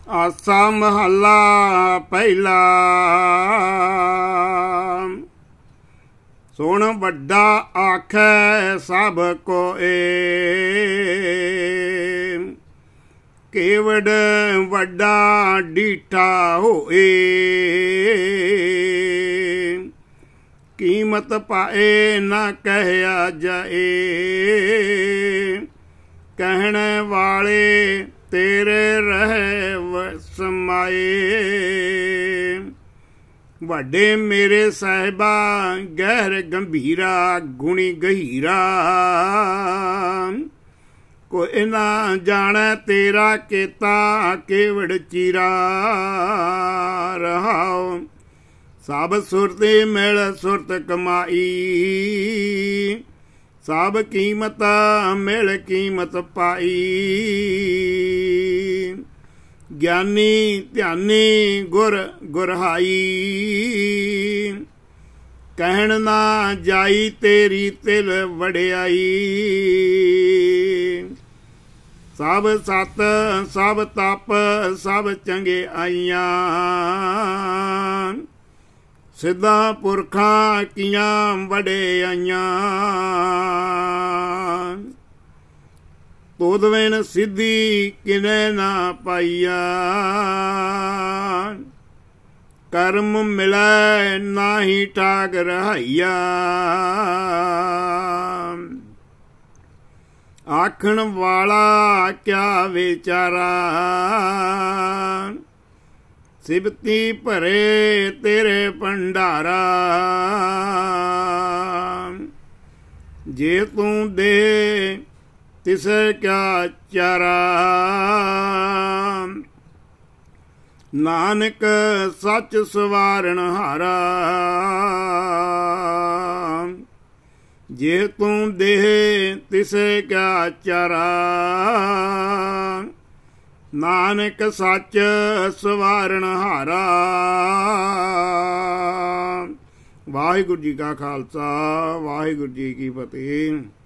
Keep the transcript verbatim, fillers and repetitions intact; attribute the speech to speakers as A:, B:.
A: आसा महला पहला। सुन वड्डा आखै सब कोए, केवड़ वड्डा डीठा होए। कीमत पाए ना कहया जाए, कहने वाले तेरे रहे समाए। वड्डे मेरे साहिबा गहर गंभीरा गुणी गहीरा, कोई ना जाने तेरा केता केवड़ चीरा। रहाओ सब सुरती मिल सुरत कमाई, सब कीमत मिल कीमत पाई। ज्ञानी ध्यानी गुर गुरहाई, कहन ना जाई तेरी तिल वड़ियाई। सब सत सब तप सब चंगे आईयां, सिद्धा पुरखा कियां वड़ियाईयां। तुद बिन सिद्धि किने ना पाईया, कर्म मिलै नाही ठाक रहाइया। आखण वाला क्या विचारा, सिबती भरे तेरे भंडारा। जे तू दे तिसे क्या चारा, नानक सच सवारण हारा। जे तू दे तिसे क्या चारा, नानक सच सवारण हारा। वाहिगुरू जी का खालसा, वाहिगुरू जी की फतेह।